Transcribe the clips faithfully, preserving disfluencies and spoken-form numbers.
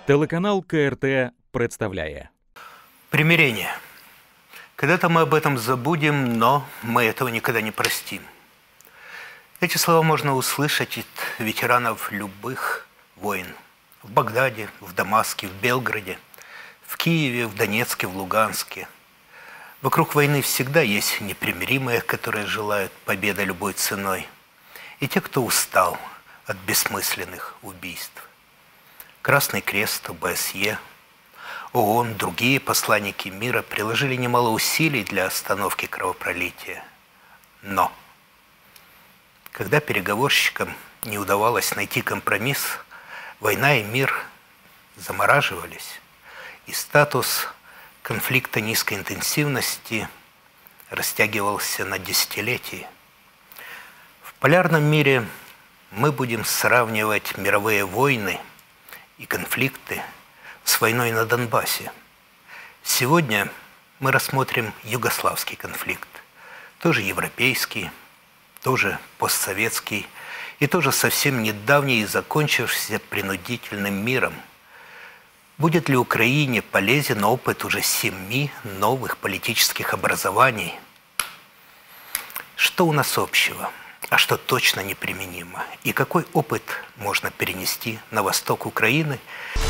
Телеканал КРТ представляє. Примирение. Когда-то мы об этом забудем, но мы этого никогда не простим. Эти слова можно услышать от ветеранов любых войн. В Багдаде, в Дамаске, в Белграде, в Киеве, в Донецке, в Луганске. Вокруг войны всегда есть непримиримые, которые желают победы любой ценой, и те, кто устал от бессмысленных убийств. Красный Крест, ОБСЕ, ООН, другие посланники мира приложили немало усилий для остановки кровопролития. Но когда переговорщикам не удавалось найти компромисс, война и мир замораживались, и статус конфликта низкой интенсивности растягивался на десятилетия. В полярном мире мы будем сравнивать мировые войны и конфликты с войной на Донбассе. Сегодня мы рассмотрим югославский конфликт, тоже европейский, тоже постсоветский и тоже совсем недавний и закончившийся принудительным миром. Будет ли Украине полезен опыт уже семи новых политических образований? Что у нас общего, а что точно неприменимо? И какой опыт можно перенести на восток Украины?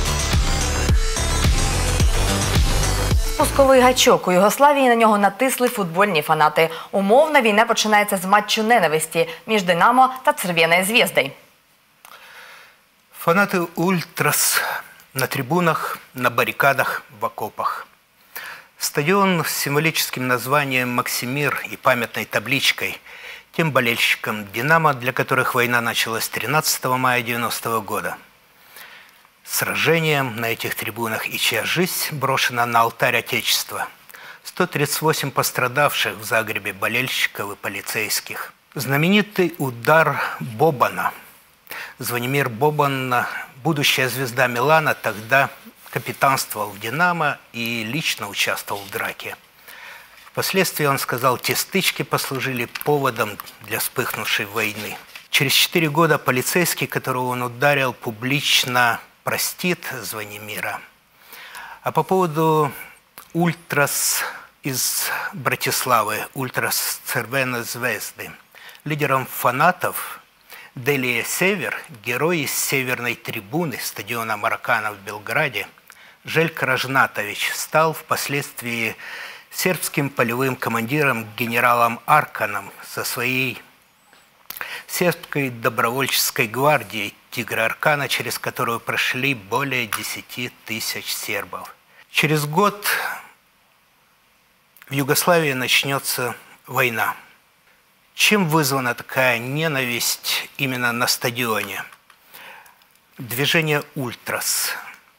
Спусковий гачок. У Югославії на нього натисли футбольні фанати. Умовно, війна починається з матчу ненависті між «Динамо» та «Цервеною звездою». Фанаты «Ультрас» на трибунах, на баррикадах, в окопах. Стадион с символическим названием «Максимир» и памятной табличкой тем болельщикам «Динамо», для которых война началась тринадцатого мая девяностого года. Сражением на этих трибунах и чья жизнь брошена на алтарь Отечества. сто тридцать восемь пострадавших в Загребе болельщиков и полицейских. Знаменитый удар Бобана. Звонимир Бобан, будущая звезда Милана, тогда капитанствовал в «Динамо» и лично участвовал в драке. Впоследствии он сказал, те стычки послужили поводом для вспыхнувшей войны. Через четыре года полицейский, которого он ударил, публично простит Звонимира. А по поводу «Ультрас» из Братиславы, «Ультрас Цервенной звезды», лидером фанатов Делия Север, герой из северной трибуны стадиона Маракана в Белграде, Жеljko Ražnatović, стал впоследствии сербским полевым командиром генералом Арканом со своей сербской добровольческой гвардией «Тигра Аркана», через которую прошли более десяти тысяч сербов. Через год в Югославии начнется война. Чем вызвана такая ненависть именно на стадионе? Движение «Ультрас»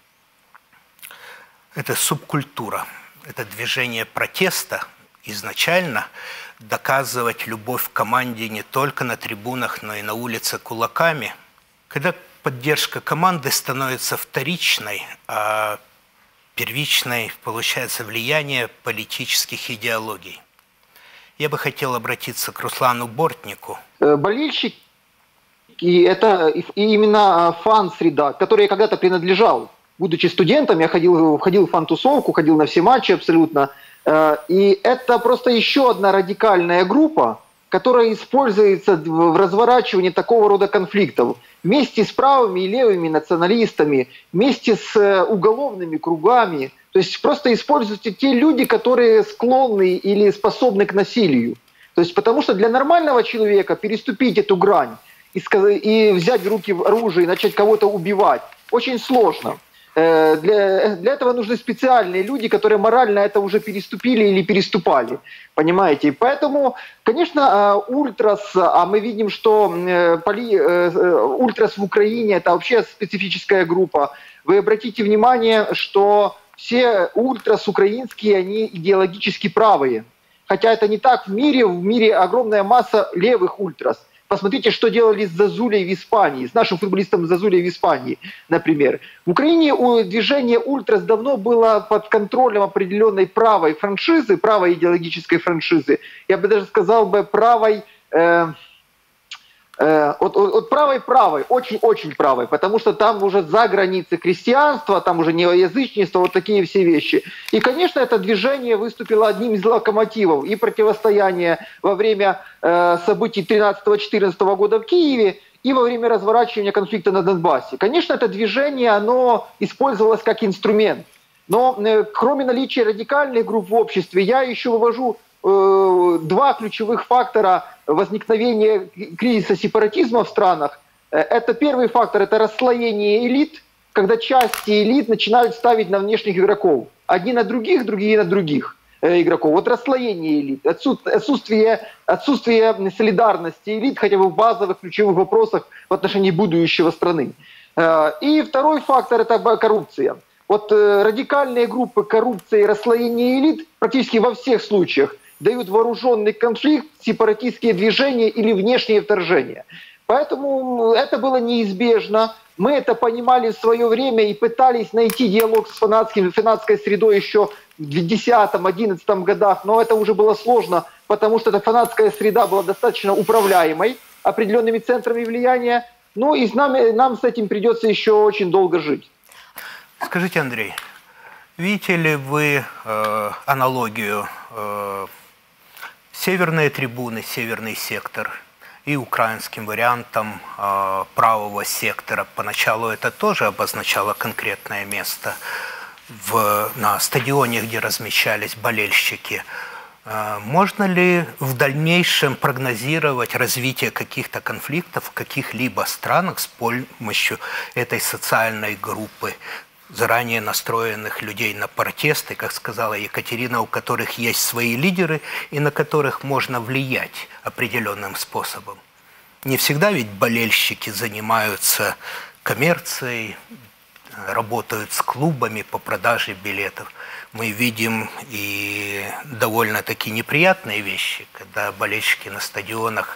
– это субкультура, это движение протеста. Изначально доказывать любовь к команде не только на трибунах, но и на улице кулаками. Когда поддержка команды становится вторичной, а первичной получается влияние политических идеологий. Я бы хотел обратиться к Руслану Бортнику. Болельщик, и это и именно фан-среда, которой я когда-то принадлежал. Будучи студентом, я ходил, ходил в фан-тусовку, ходил на все матчи абсолютно. И это просто еще одна радикальная группа, которая используется в разворачивании такого рода конфликтов. Вместе с правыми и левыми националистами, вместе с уголовными кругами. То есть просто используются те люди, которые склонны или способны к насилию. То есть потому что для нормального человека переступить эту грань и, сказать, и взять в руки оружие и начать кого-то убивать очень сложно. Для, для этого нужны специальные люди, которые морально это уже переступили или переступали. Понимаете? И поэтому, конечно, ультрас, а мы видим, что поли, ультрас в Украине это вообще специфическая группа. Вы обратите внимание, что все ультрас украинские, они идеологически правые. Хотя это не так в мире. В мире огромная масса левых ультрас. Посмотрите, что делали с Зазулей в Испании, с нашим футболистом Зазулей в Испании, например. В Украине движение ультрас давно было под контролем определенной правой франшизы, правой идеологической франшизы. Я бы даже сказал бы правой, э, Э, от, от, от правой-правой, очень-очень правой, потому что там уже за границей христианства, там уже неоязычничество, вот такие все вещи. И, конечно, это движение выступило одним из локомотивов и противостояния во время э, событий тринадцатого-четырнадцатого года в Киеве, и во время разворачивания конфликта на Донбассе. Конечно, это движение, оно использовалось как инструмент. Но э, кроме наличия радикальных групп в обществе, я еще вывожу э, два ключевых фактора возникновения кризиса сепаратизма в странах. Это первый фактор, это расслоение элит, когда части элит начинают ставить на внешних игроков. Одни на других, другие на других игроков. Вот расслоение элит, отсутствие, отсутствие солидарности элит хотя бы в базовых ключевых вопросах в отношении будущего страны. И второй фактор – это коррупция. Вот радикальные группы коррупции и расслоение элит практически во всех случаях дают вооруженный конфликт, сепаратистские движения или внешнее вторжение. Поэтому это было неизбежно. Мы это понимали в свое время и пытались найти диалог с фанатским, фанатской средой еще в десятом-одиннадцатом годах, но это уже было сложно, потому что эта фанатская среда была достаточно управляемой определенными центрами влияния. Ну и с нами, нам с этим придется еще очень долго жить. Скажите, Андрей, видите ли вы э, аналогию э, северные трибуны, северный сектор и украинским вариантом э, правого сектора? Поначалу это тоже обозначало конкретное место в, на стадионе, где размещались болельщики. Э, можно ли в дальнейшем прогнозировать развитие каких-то конфликтов в каких-либо странах с помощью этой социальной группы, заранее настроенных людей на протесты, как сказала Екатерина, у которых есть свои лидеры и на которых можно влиять определенным способом? Не всегда ведь болельщики занимаются коммерцией, работают с клубами по продаже билетов. Мы видим и довольно-таки неприятные вещи, когда болельщики на стадионах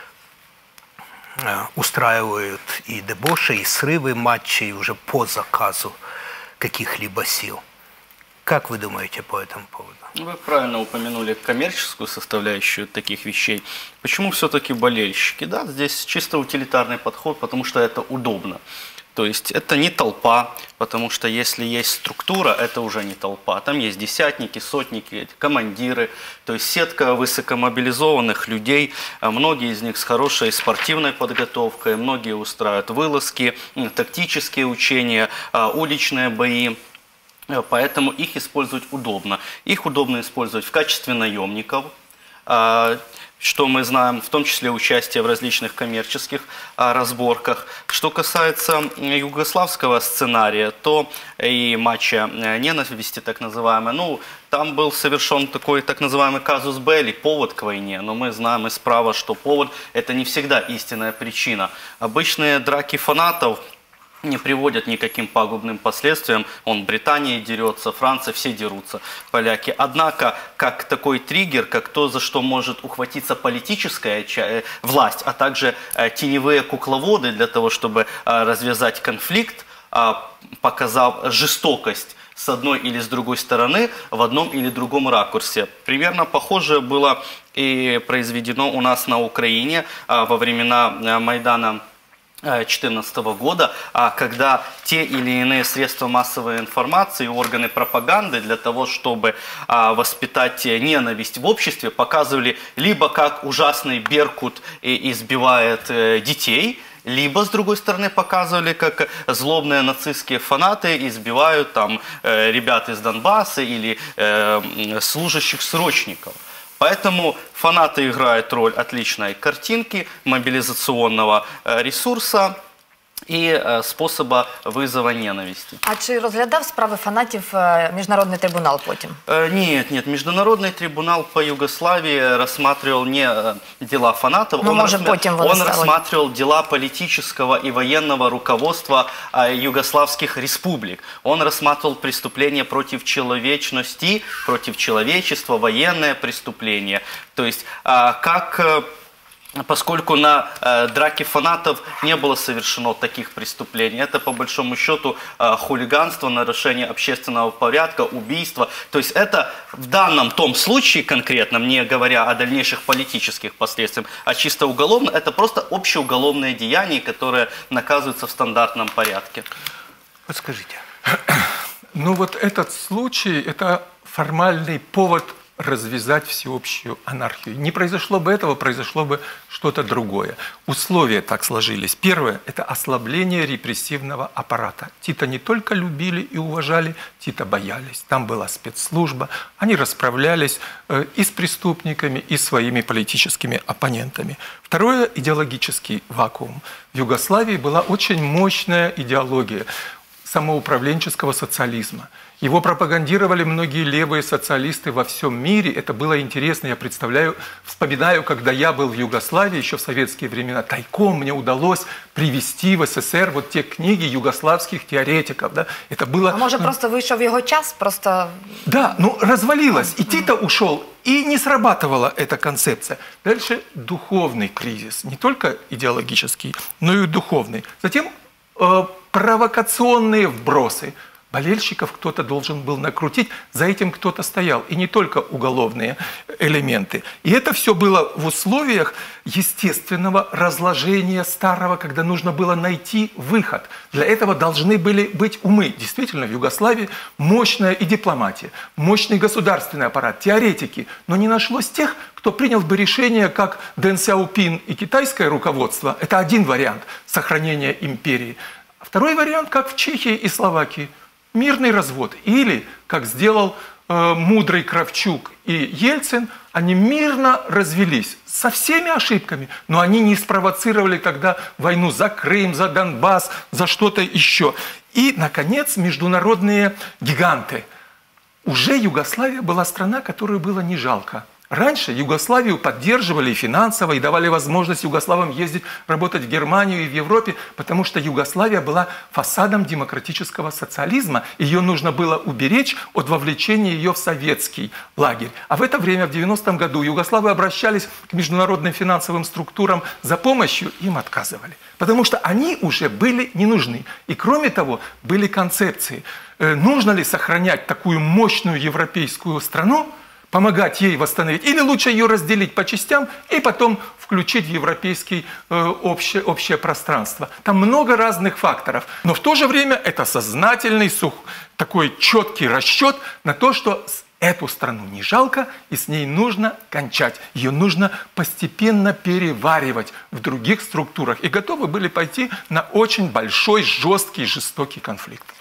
устраивают и дебоши, и срывы матчей уже по заказу каких-либо сил. Как вы думаете по этому поводу? Вы правильно упомянули коммерческую составляющую таких вещей. Почему все-таки болельщики? Да, здесь чисто утилитарный подход, потому что это удобно. То есть это не толпа, потому что если есть структура, это уже не толпа. Там есть десятники, сотники, командиры, то есть сетка высокомобилизованных людей. Многие из них с хорошей спортивной подготовкой, многие устраивают вылазки, тактические учения, уличные бои. Поэтому их использовать удобно. Их удобно использовать в качестве наемников, что мы знаем, в том числе участие в различных коммерческих а, разборках. Что касается югославского сценария, то и матча ненависти, так называемой, ну, там был совершен такой так называемый казус белли, повод к войне. Но мы знаем из права, что повод – это не всегда истинная причина. Обычные драки фанатов не приводят никаким пагубным последствиям. Он в Британии дерется, Франция, все дерутся, поляки. Однако, как такой триггер, как то, за что может ухватиться политическая власть, а также теневые кукловоды для того, чтобы развязать конфликт, показав жестокость с одной или с другой стороны в одном или другом ракурсе. Примерно похожее было и произведено у нас на Украине во времена Майдана две тысячи четырнадцатого года, когда те или иные средства массовой информации, органы пропаганды для того, чтобы воспитать ненависть в обществе, показывали либо как ужасный Беркут избивает детей, либо, с другой стороны, показывали, как злобные нацистские фанаты избивают там ребят из Донбасса или служащих срочников. Поэтому фанаты играют роль отличной картинки, мобилизационного ресурса і способа визова ненависти. А чи розглядав справи фанатів Міжнародний трибунал потім? Нет, нет. Международный трибунал по Югославии рассматривал не дела фанатов, ну, он, может, рассма... он рассматривал дела политического и военного руководства югославских республик. Он рассматривал преступления против человечности, против человечества, военные преступления. То есть как поскольку на э, драке фанатов не было совершено таких преступлений. Это, по большому счету, э, хулиганство, нарушение общественного порядка, убийство. То есть это в данном том случае конкретном, не говоря о дальнейших политических последствиях, а чисто уголовно, это просто общеуголовное деяние, которое наказывается в стандартном порядке. Вот скажите. Ну вот этот случай, это формальный повод развязать всеобщую анархию. Не произошло бы этого, произошло бы что-то другое. Условия так сложились. Первое – это ослабление репрессивного аппарата. Тита не только любили и уважали, Тита боялись. Там была спецслужба, они расправлялись э, и с преступниками, и своими политическими оппонентами. Второе – идеологический вакуум. В Югославии была очень мощная идеология самоуправленческого социализма. Его пропагандировали многие левые социалисты во всем мире. Это было интересно. Я представляю, вспоминаю, когда я был в Югославии, еще в советские времена, тайком мне удалось привезти в СССР вот те книги югославских теоретиков. Да? Это было... А може просто вийшов його час, просто... Да, ну развалилось. И Тита ушел, и не срабатывала эта концепция. Дальше духовный кризис. Не только идеологический, но и духовный. Затем э, провокационные вбросы. Болельщиков кто-то должен был накрутить, за этим кто-то стоял. И не только уголовные элементы. И это все было в условиях естественного разложения старого, когда нужно было найти выход. Для этого должны были быть умы. Действительно, в Югославии мощная и дипломатия, мощный государственный аппарат, теоретики. Но не нашлось тех, кто принял бы решение, как Дэн Сяопин и китайское руководство. Это один вариант сохранения империи. Второй вариант, как в Чехии и Словакии. Мирный развод. Или, как сделал э, мудрый Кравчук и Ельцин, они мирно развелись со всеми ошибками, но они не спровоцировали тогда войну за Крым, за Донбасс, за что-то еще. И, наконец, международные гиганты. Уже Югославия была страна, которую было не жалко. Раньше Югославию поддерживали финансово и давали возможность югославам ездить, работать в Германию и в Европе, потому что Югославия была фасадом демократического социализма. Ее нужно было уберечь от вовлечения ее в советский лагерь. А в это время, в девяностом году, югославы обращались к международным финансовым структурам за помощью, им отказывали. Потому что они уже были не нужны. И кроме того, были концепции. Нужно ли сохранять такую мощную европейскую страну, помогать ей восстановить, или лучше ее разделить по частям и потом включить в европейское э, общее, общее пространство. Там много разных факторов, но в то же время это сознательный, сух, такой четкий расчет на то, что эту страну не жалко, и с ней нужно кончать. Ее нужно постепенно переваривать в других структурах. И готовы были пойти на очень большой, жесткий, жестокий конфликт.